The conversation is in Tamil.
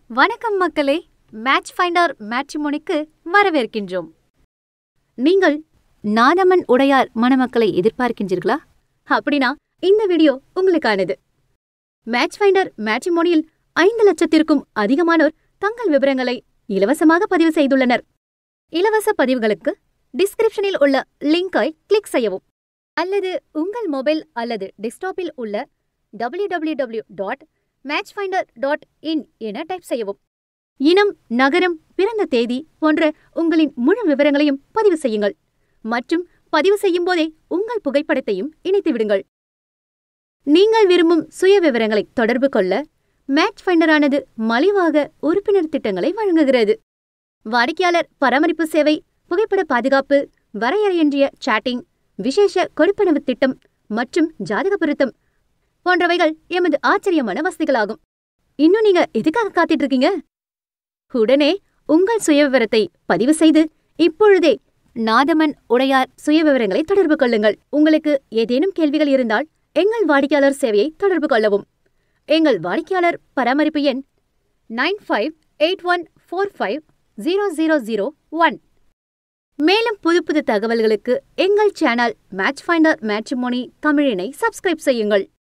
வணக்கம் மக்களே, மேட்ச்ஃபைண்டர் மேட்ரிமோனிக்கு வரவேற்கின்றோம். நீங்கள் நாதமன் உடையார் மணமக்களை எதிர்பார்க்கின்றீர்களா? அப்படின்னா இந்த வீடியோ உங்களுக்கானது. மேட்ச்ஃபைண்டர் மேட்ரிமோனியில் 5 லட்சத்திற்கும் அதிகமானோர் தங்கள் விவரங்களை இலவசமாக பதிவு செய்துள்ளனர். இலவச பதிவுகளுக்கு டிஸ்கிரிப்ஷனில் உள்ள லிங்கை கிளிக் செய்யவும், அல்லது உங்கள் மொபைல் அல்லது டெஸ்க்டாப்பில் உள்ள www.matchfinder.in என டைப் செய்யவும். இனம், நகரம், பிறந்த தேதி போன்ற உங்களின் முழு விவரங்களையும் பதிவு செய்யுங்கள் மற்றும் பதிவு செய்யும் போதே உங்கள் புகைப்படத்தையும் இணைத்து விடுங்கள். நீங்கள் விரும்பும் சுய விவரங்களை தொடர்பு கொள்ள மேட்ச்ஃபைண்டரானது மலிவாக உறுப்பினர் திட்டங்களை வழங்குகிறது. வாடிக்கையாளர் பராமரிப்பு சேவை, புகைப்பட பாதுகாப்பு, வரையறையின்றிய சாட்டிங், விசேஷ கொடுப்பனவு திட்டம் மற்றும் ஜாதக பொருத்தம் போன்றவைகள் எமது ஆச்சரியமான வசதிகளாகும். இன்னும் நீங்க எதுக்காக காத்துட்டு இருக்கீங்க? உடனே உங்கள் சுயவிவரத்தை பதிவு செய்து இப்பொழுதே நாதமன் உடையார் சுயவிவரங்களை தொடர்பு கொள்ளுங்கள். உங்களுக்கு ஏதேனும் கேள்விகள் இருந்தால் எங்கள் வாடிக்கையாளர் சேவையை தொடர்பு கொள்ளவும். எங்கள் வாடிக்கையாளர் பராமரிப்பு எண் 9581450001. மேலும் புது தகவல்களுக்கு எங்கள் சேனல் மேட்ச்ஃபைண்டர் மேட்ரிமோனி தமிழினை சப்ஸ்கிரைப் செய்யுங்கள்.